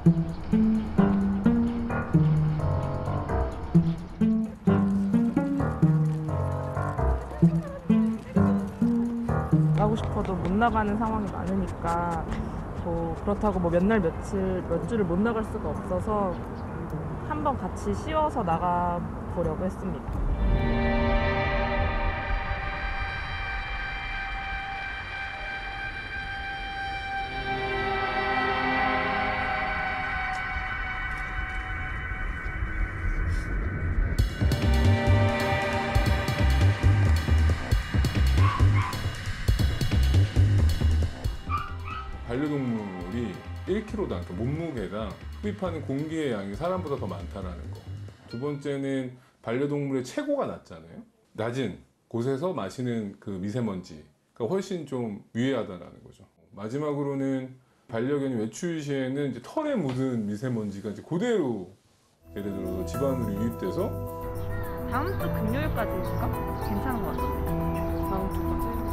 나가고 싶어도 못 나가는 상황이 많으니까 뭐 그렇다고 뭐 몇 날 며칠 몇 주를 못 나갈 수가 없어서 한번 같이 씌워서 나가 보려고 했습니다. 반려동물이 1kg당, 그러니까 몸무게당 흡입하는 공기의 양이 사람보다 더 많다는 거. 두 번째는 반려동물의 체고가 낮잖아요. 낮은 곳에서 마시는 그 미세먼지가 훨씬 좀 유해하다는 거죠. 마지막으로는 반려견이 외출 시에는 이제 털에 묻은 미세먼지가 이제 그대로 예를 들어서 집안으로 유입돼서 다음 주 금요일까지 해줄까? 괜찮은 것 같아. 다음 주까지